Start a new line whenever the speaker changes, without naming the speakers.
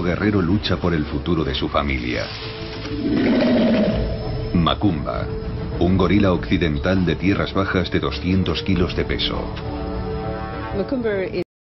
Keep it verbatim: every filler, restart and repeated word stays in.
guerrero lucha por el futuro de su familia. Macumba, un gorila occidental de tierras bajas de doscientos kilos de peso.